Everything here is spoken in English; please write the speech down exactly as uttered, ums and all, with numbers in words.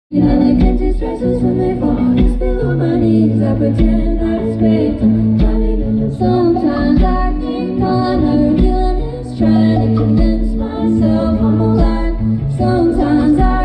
I like empty stresses when they fall just below my knees. I pretend that it's great. Sometimes I think all I'm ever doing is trying to convince myself I'm alive. Sometimes I